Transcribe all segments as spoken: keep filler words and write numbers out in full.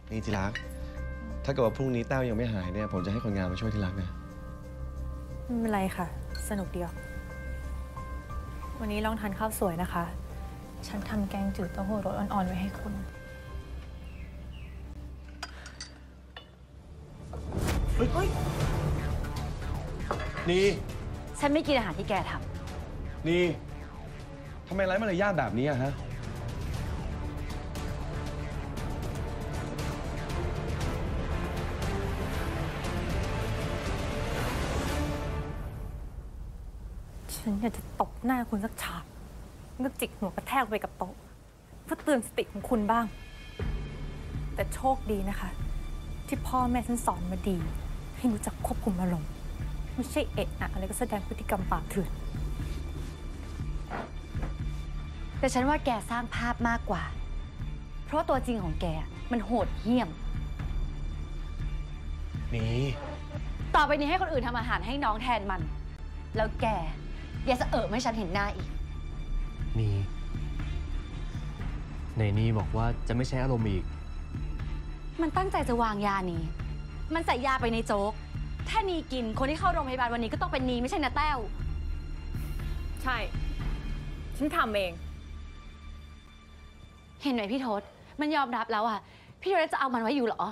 นี่ที่รักถ้าเกิดว่าพรุ่งนี้แต้วยังไม่หายเนี่ยผมจะให้คนงานมาช่วยที่รักนะไม่เป็นไรค่ะสนุกดีออกวันนี้ลองทานข้าวสวยนะคะฉันทำแกงจืดเต้าหู้รสอ่อนๆไว้ให้คุณเฮ้ยนี่ฉันไม่กินอาหารที่แกทำนี่ทำไมไร้มารยาทแบบนี้อะฮะฉันอยากจะตบหน้าคุณสักฉากแล้วจิกหัวกระแทกไปกับโต๊ะเพื่อเตือนสติของคุณบ้างแต่โชคดีนะคะที่พ่อแม่ฉันสอนมาดีให้รู้จักควบคุมอารมณ์ไม่ใช่เอะอะอะไรก็แสดงพฤติกรรมป่าเถื่อนแต่ฉันว่าแกสร้างภาพมากกว่าเพราะตัวจริงของแกมันโหดเหี้ยมนี่ต่อไปนี้ให้คนอื่นทำอาหารให้น้องแทนมันแล้วแกอย่าสะเอิบให้ฉันเห็นหน้าอีกนี่ในนี่บอกว่าจะไม่ใช้อารมณ์อีกมันตั้งใจจะวางยานี้มันใส่ยาไปในโจ๊กถ้านีกินคนที่เข้าโรงพยาบาลวันนี้ก็ต้องเป็นนีไม่ใช่นะแต้วใช่ฉันทำเองเห็นไหมพี่ทศมันยอมรับแล้วอะพี่ทศจะเอามันไว้อยู่เหรอ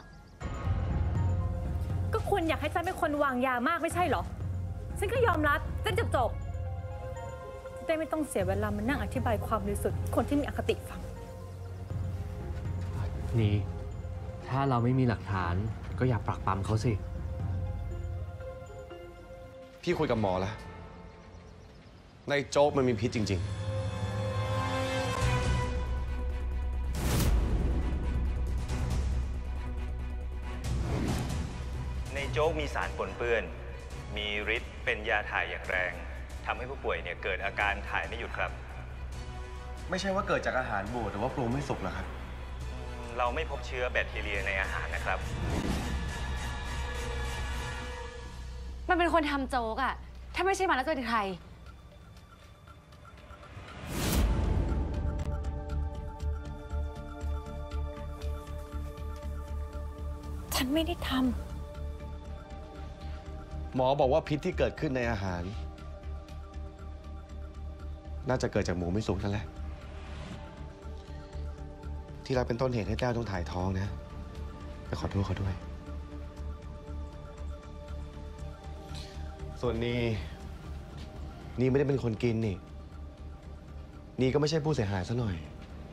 ก็คุณอยากให้ฉันเป็นคนวางยามากไม่ใช่เหรอฉันก็ยอมรับจะจบจบจะได้ไม่ต้องเสียเวลามานั่งอธิบายความบริสุทธิ์คนที่มีอคติฟังนี่ถ้าเราไม่มีหลักฐานก็อย่าปรักปรำเขาสิพี่คุยกับหมอแล้วในโจ๊กมันมีพิษจริงๆในโจ๊กมีสารปนเปื้อนมีฤทธิ์เป็นยาถ่ายอย่างแรงทำให้ผู้ป่วยเนี่ยเกิดอาการถ่ายไม่หยุดครับไม่ใช่ว่าเกิดจากอาหารบูดหรือว่าปรุงไม่สุกหรอครับเราไม่พบเชื้อแบคทีเรียในอาหารนะครับมันเป็นคนทำโจ๊กอะถ้าไม่ใช่มันแล้วจะเป็นใครฉันไม่ได้ทำหมอบอกว่าพิษที่เกิดขึ้นในอาหารน่าจะเกิดจากหมูไม่สุกนั่นแหละที่เราเป็นต้นเหตุให้แต้วต้องถ่ายท้องนะไปขอโทษเขาด้วยส่วนนี้นี่ไม่ได้เป็นคนกินนี่นี่ก็ไม่ใช่ผู้เสียหายซะหน่อย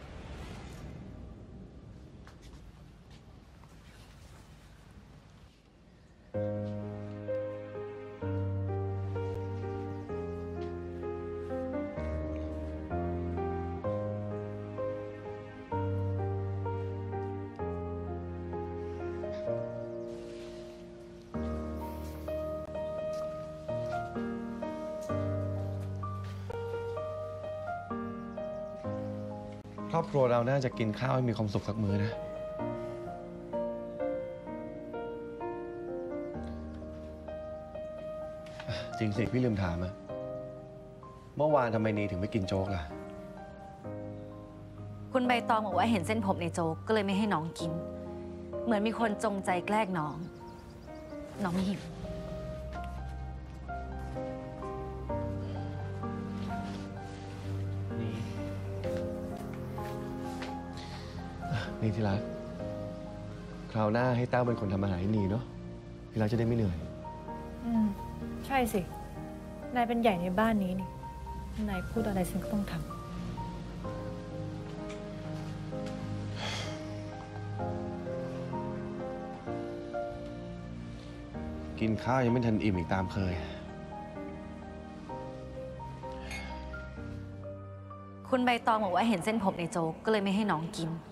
ครอบครัวเราน่าจะกินข้าวให้มีความสุขสักมื้อนะจริงสิพี่ลืมถามอะเมื่อวานทำไมนีถึงไม่กินโจ๊กล่ะคุณใบตองบอกว่าเห็นเส้นผมในโจ๊กก็เลยไม่ให้น้องกินเหมือนมีคนจงใจแกล้งน้องน้องไม่หิวนี่ที่รักคราวหน้าให้แต้วเป็นคนทำอาหารให้นีเนาะที่รักจะได้ไม่เหนื่อยอืมใช่สินายเป็นใหญ่ในบ้านนี้นี่นายพูดอะไรฉันก็ต้องทำกินข้าวยังไม่ทันอิ่มอีกตามเคยคุณใบตองบอกว่าเห็นเส้นผมในโจ๊กก็เลยไม่ให้น้องกิน